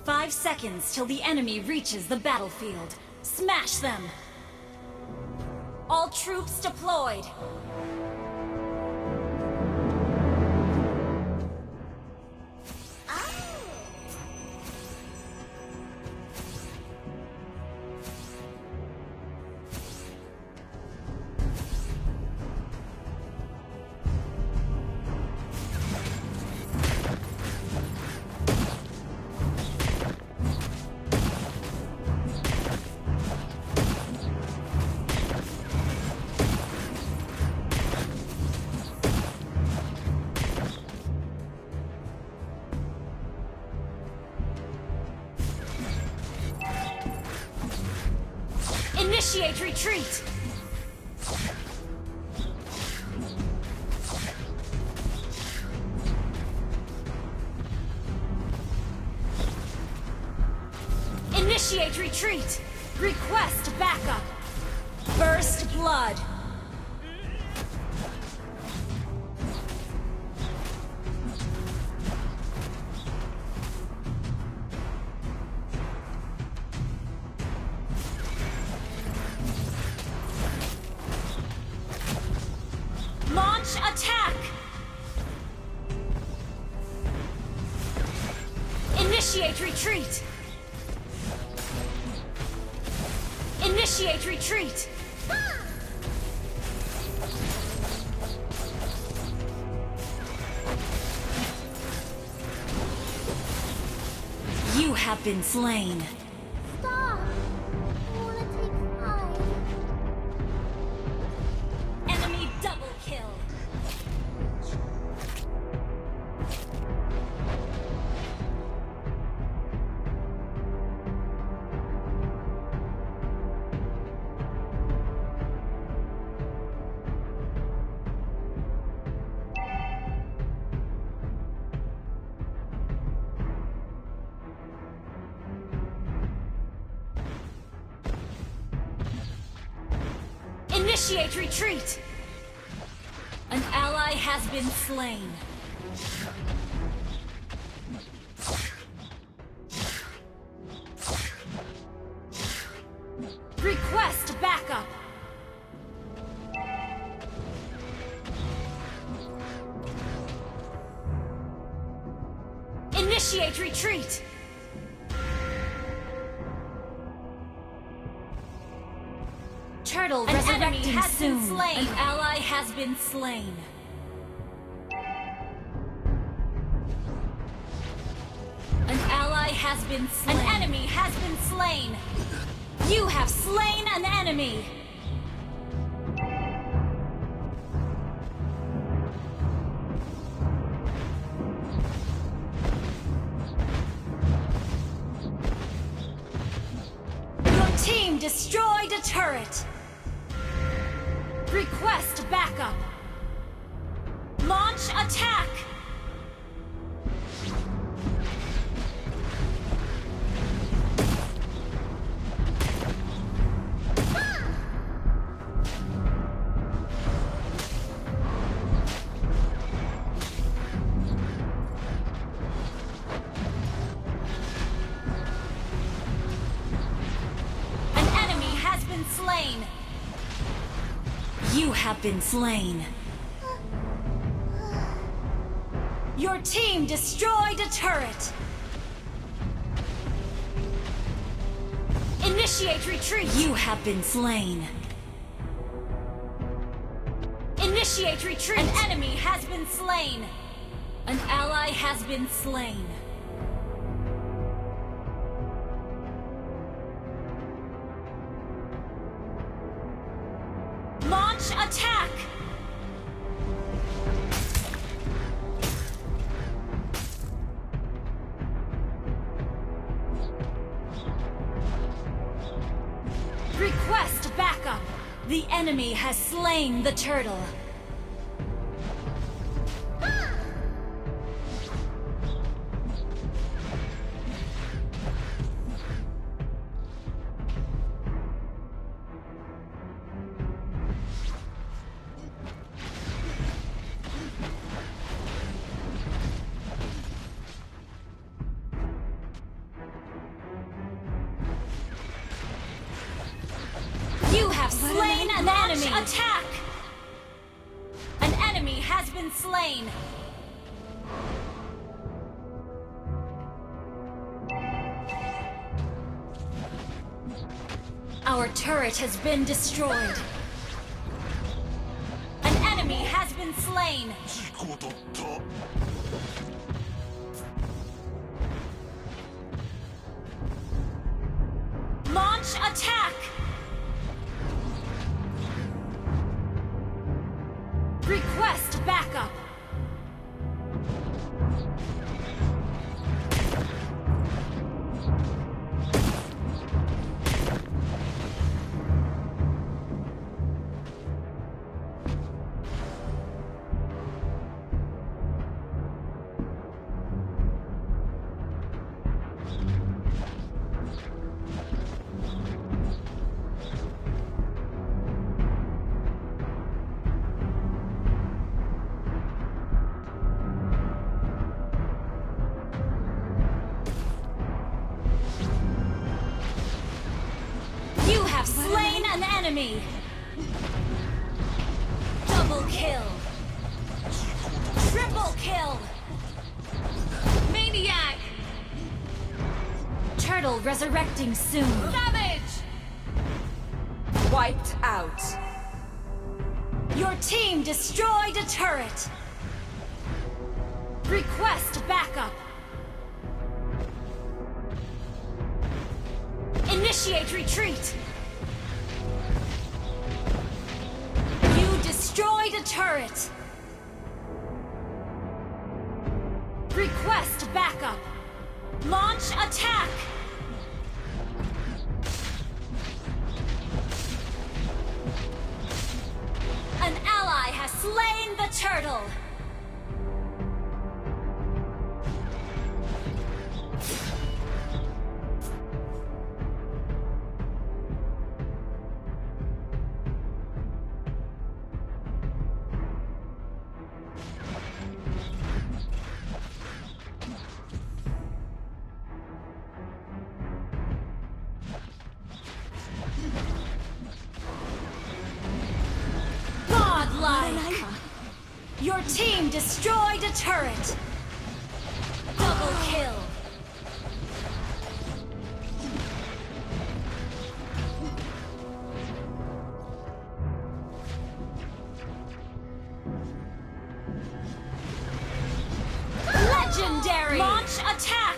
5 seconds till the enemy reaches the battlefield. Smash them! All troops deployed! Initiate retreat! Initiate retreat! Request backup! First blood! Launch attack! Initiate retreat! Initiate retreat! You have been slain. Stop! I wanna take five. Enemy double kill. Initiate retreat! An ally has been slain. Request backup! Initiate retreat! Turtle resurrecting soon. An ally has been slain. An ally has been slain. An enemy has been slain. You have slain an enemy. Your team destroyed a turret. Request backup! Launch attack! An enemy has been slain! You have been slain. Your team destroyed a turret. Initiate retreat. You have been slain. Initiate retreat. An enemy has been slain. An ally has been slain. Launch attack! Request backup! The enemy has slain the turtle. have slain an enemy! Attack! An enemy has been slain! Our turret has been destroyed. An enemy has been slain. Launch attack! Request backup! Slain an enemy! Double kill! Triple kill! Maniac! Turtle resurrecting soon. Savage! Wiped out. Your team destroyed a turret! Request backup! Initiate retreat! Destroyed a turret! Request backup! Launch attack! An ally has slain the turtle! Your team destroyed a turret! Double kill! Legendary! Launch attack!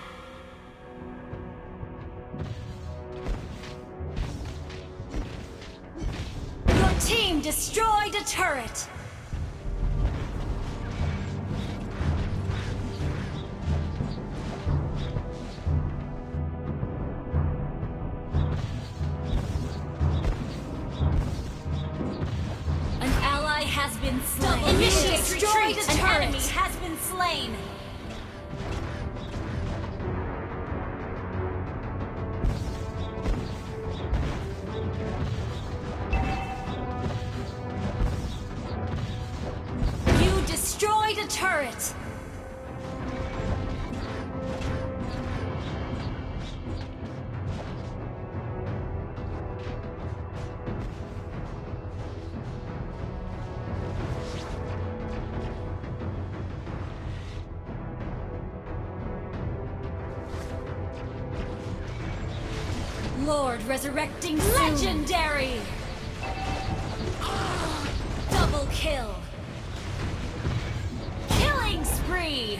Your team destroyed a turret! Has been slain. Initiate retreat. An enemy has been slain. You destroyed a turret. Lord resurrecting soon. Legendary! Double kill! Killing spree!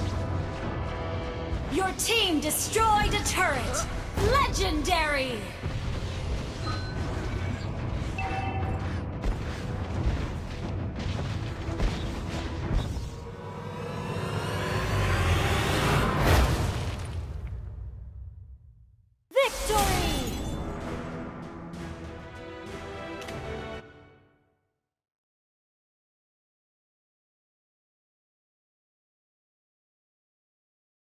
Your team destroyed a turret! Legendary!